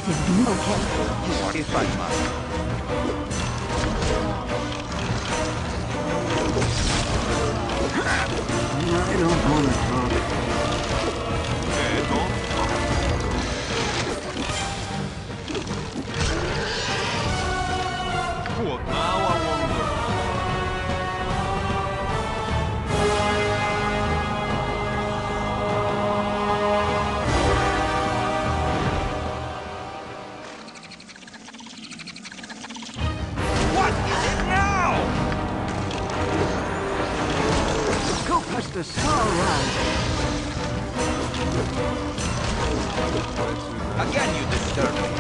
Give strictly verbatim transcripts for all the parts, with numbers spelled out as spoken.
native. Okay. What is right, Mother? I don't want to talk. What now, I wonder? What is it now? Go push the saw around. Again, you disturb me.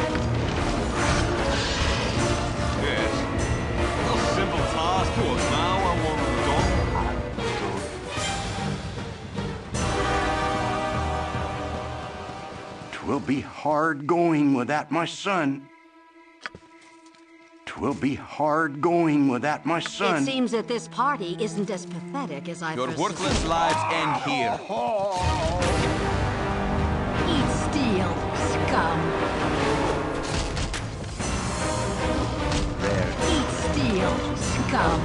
Yes. A simple task. What now, I wonder? Twill be hard going without my son. Twill be hard going without my son. It seems that this party isn't as pathetic as I Your first worthless suspected. lives end here. Eat steel, scum. There. Eat steel, scum.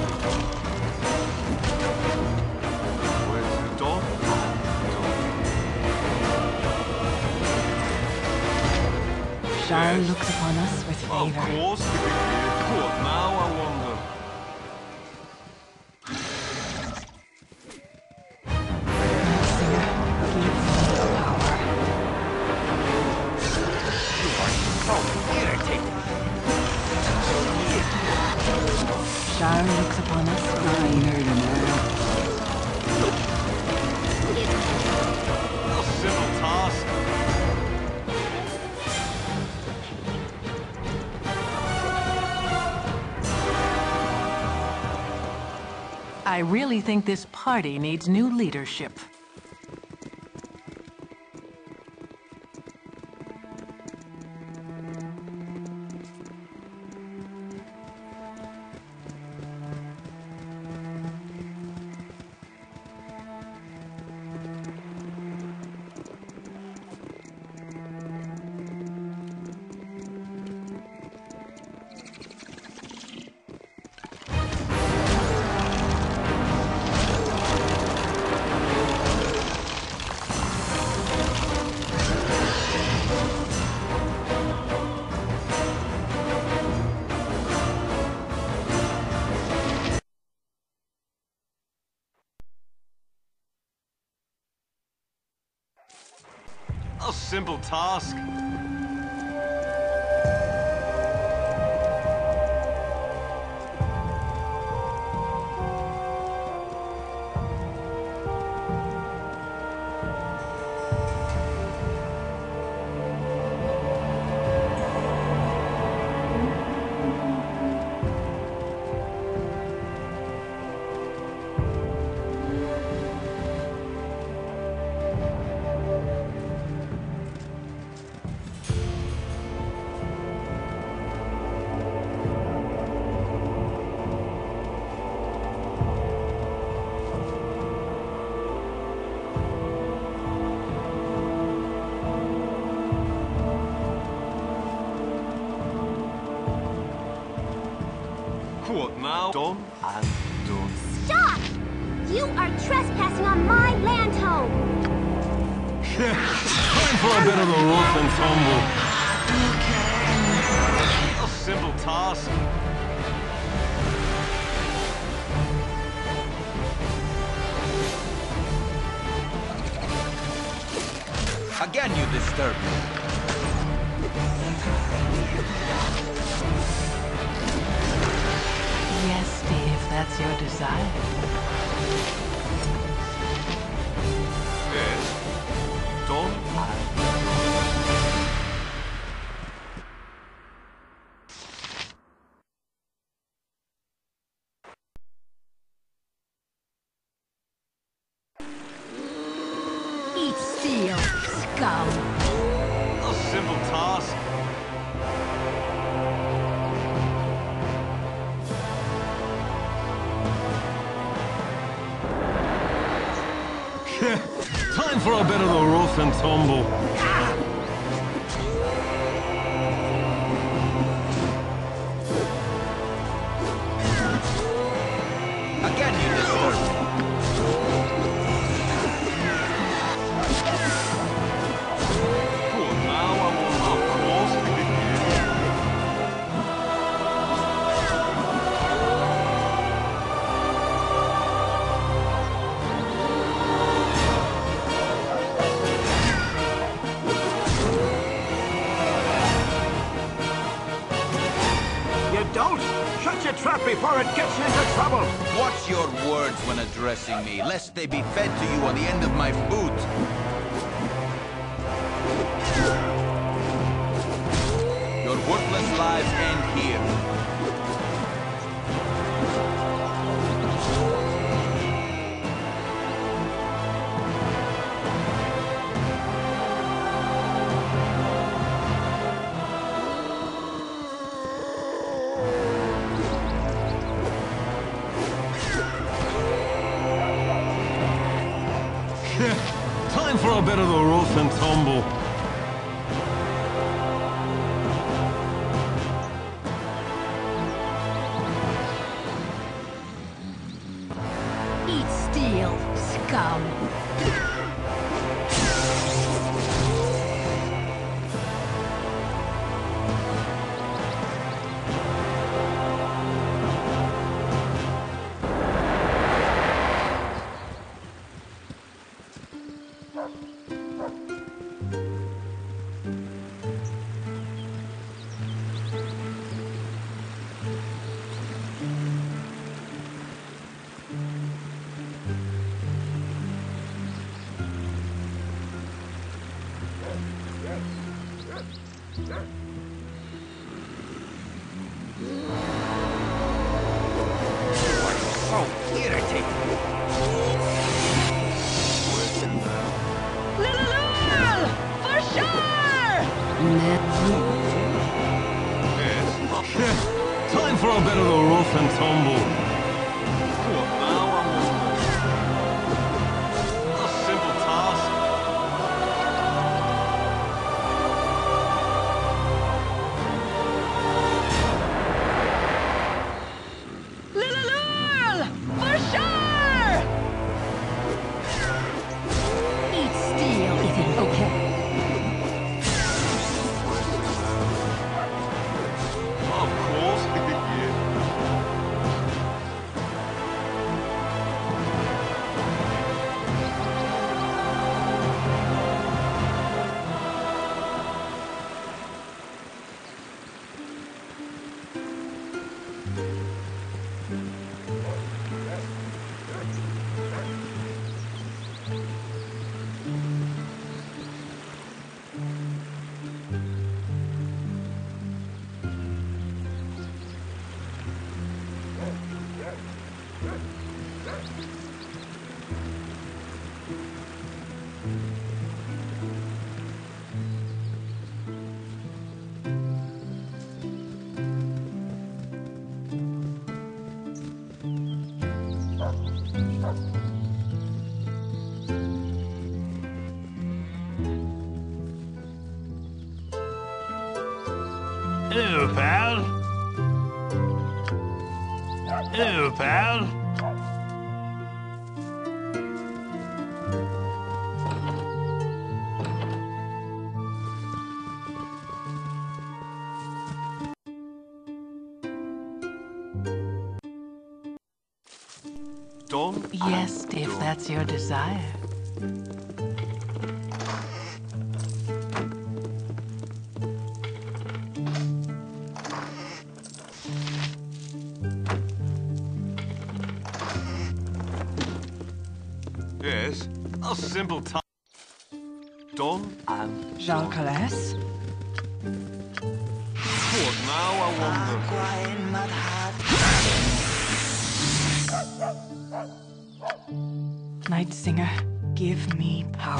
Where's the dog? Shar Yes. looks upon us with Of favor. course, we can hear. What now, I wonder? Singer, give me the power. So irritating. Shar looks upon us with I favor. heard him now. A simple task. I really think this party needs new leadership. A simple task. What now? Done and done. Stop! You are trespassing on my land home! Time for a bit of the rough and tumble. A simple task. Again, you disturb me. Yes, Steve, that's your desire. Yes. Done and Eat steel, scum. a simple task. Time for a bit of the rough and tumble. Catch a trap before it gets into trouble! Watch your words when addressing me, lest they be fed to you on the end of my boot. Your worthless lives end here. Time for a bit of the rough and tumble. Eat steel, scum. So irritating. For sure! Yes. Time for a bit of the rough and tumble. What now, I wonder? A simple task. For sure! Eat steel. Is it okay? Of course. Yeah. Hello, pal. Hello, pal. Done. Yes, and if done. that's your desire. Yes, a simple task. Done and Jean done. Calais? What now, I wonder? Night Singer, give me power.